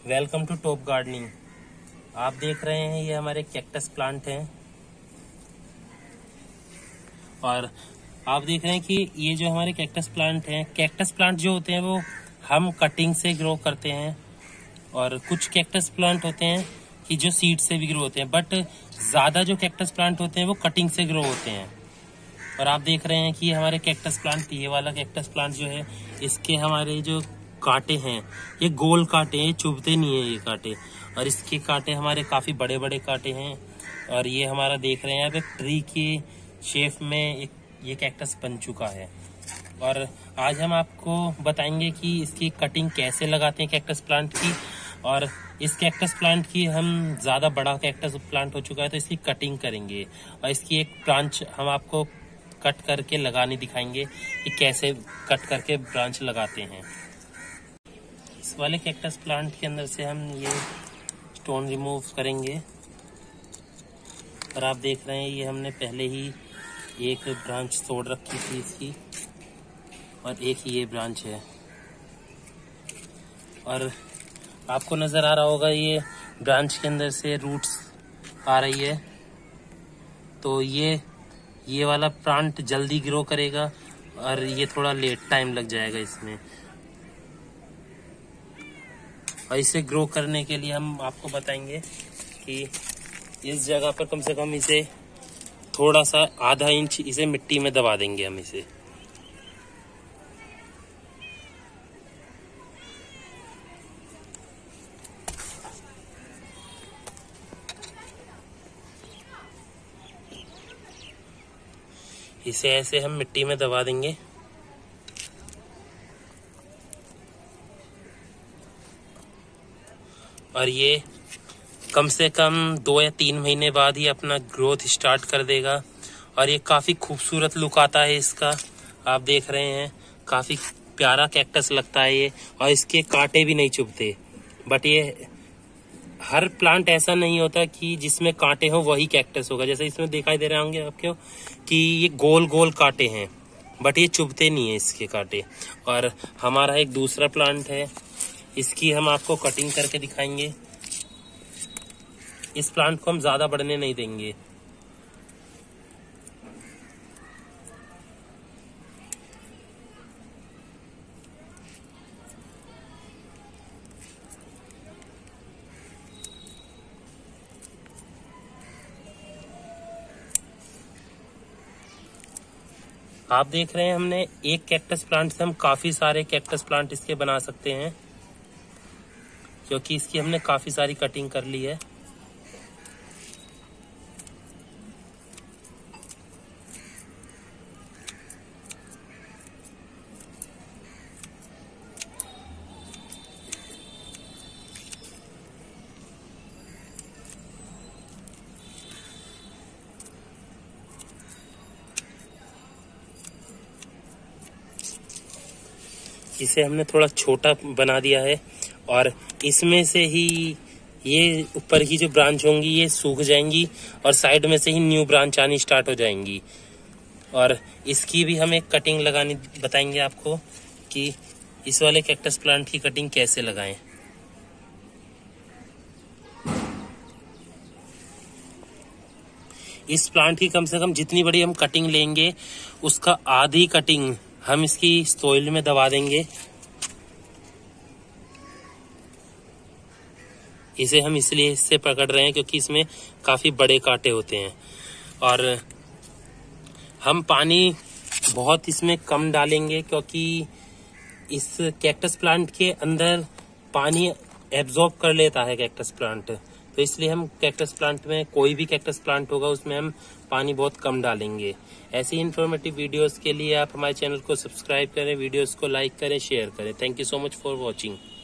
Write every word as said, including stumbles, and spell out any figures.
Welcome to top gardening. आप देख रहे हैं ये हमारे कैक्टस प्लांट हैं और आप देख रहे हैं कि ये जो हमारे कैक्टस प्लांट हैं, कैक्टस प्लांट जो होते हैं वो हम कटिंग से ग्रो करते हैं और कुछ कैक्टस प्लांट होते हैं कि जो सीड से भी ग्रो होते हैं, बट ज़्यादा जो कैक्टस प्लांट होते हैं वो कटिंग से ग्रो होते हैं। और आप देख रहे हैं कि हमारे कैक्टस प्लांट, ये वाला कैक्टस प्लांट जो है, इसके हमारे जो कांटे हैं ये गोल कांटे हैं, चुभते नहीं है ये कांटे, और इसके कांटे हमारे काफी बड़े बड़े कांटे हैं। और ये हमारा देख रहे हैं आप एक ट्री के शेप में एक ये कैक्टस बन चुका है। और आज हम आपको बताएंगे कि इसकी कटिंग कैसे लगाते हैं कैक्टस प्लांट की। और इस कैक्टस प्लांट की हम ज्यादा बड़ा कैक्टस प्लांट हो चुका है तो इसकी कटिंग करेंगे और इसकी एक ब्रांच हम आपको कट करके लगाने दिखाएंगे कि कैसे कट करके ब्रांच लगाते हैं। इस वाले कैक्टस प्लांट के अंदर से हम ये स्टोन रिमूव करेंगे और आप देख रहे हैं ये हमने पहले ही एक ब्रांच तोड़ रखी थी इसकी और एक ये ब्रांच है। और आपको नजर आ रहा होगा ये ब्रांच के अंदर से रूट्स आ रही है, तो ये ये वाला प्लांट जल्दी ग्रो करेगा और ये थोड़ा लेट टाइम लग जाएगा इसमें। और इसे ग्रो करने के लिए हम आपको बताएंगे कि इस जगह पर कम से कम इसे थोड़ा सा आधा इंच इसे मिट्टी में दबा देंगे हम इसे। इसे ऐसे हम मिट्टी में दबा देंगे और ये कम से कम दो या तीन महीने बाद ही अपना ग्रोथ स्टार्ट कर देगा। और ये काफी खूबसूरत लुक आता है इसका, आप देख रहे हैं काफी प्यारा कैक्टस लगता है ये। और इसके कांटे भी नहीं चुभते, बट ये हर प्लांट ऐसा नहीं होता कि जिसमें कांटे हो वही कैक्टस होगा। जैसे इसमें दिखाई दे रहे होंगे आपको कि ये गोल गोल कांटे हैं, बट ये चुभते नहीं है इसके कांटे। और हमारा एक दूसरा प्लांट है, इसकी हम आपको कटिंग करके दिखाएंगे। इस प्लांट को हम ज्यादा बढ़ने नहीं देंगे। आप देख रहे हैं हमने एक कैक्टस प्लांट से हम काफी सारे कैक्टस प्लांट इसके बना सकते हैं, क्योंकि इसकी हमने काफी सारी कटिंग कर ली है। इसे हमने थोड़ा छोटा बना दिया है और इसमें से ही ये ऊपर की जो ब्रांच होंगी ये सूख जाएंगी और साइड में से ही न्यू ब्रांच आनी स्टार्ट हो जाएंगी। और इसकी भी हम एक कटिंग लगानी बताएंगे आपको कि इस वाले कैक्टस प्लांट की कटिंग कैसे लगाएं। इस प्लांट की कम से कम जितनी बड़ी हम कटिंग लेंगे उसका आधी कटिंग हम इसकी सॉइल में दबा देंगे। इसे हम इसलिए इससे पकड़ रहे हैं क्योंकि इसमें काफी बड़े कांटे होते हैं। और हम पानी बहुत इसमें कम डालेंगे क्योंकि इस कैक्टस प्लांट के अंदर पानी एब्जॉर्ब कर लेता है कैक्टस प्लांट, तो इसलिए हम कैक्टस प्लांट में, कोई भी कैक्टस प्लांट होगा उसमें हम पानी बहुत कम डालेंगे। ऐसी इन्फॉर्मेटिव वीडियोस के लिए आप हमारे चैनल को सब्सक्राइब करें, वीडियोस को लाइक करें, शेयर करें। Thank you so much for watching.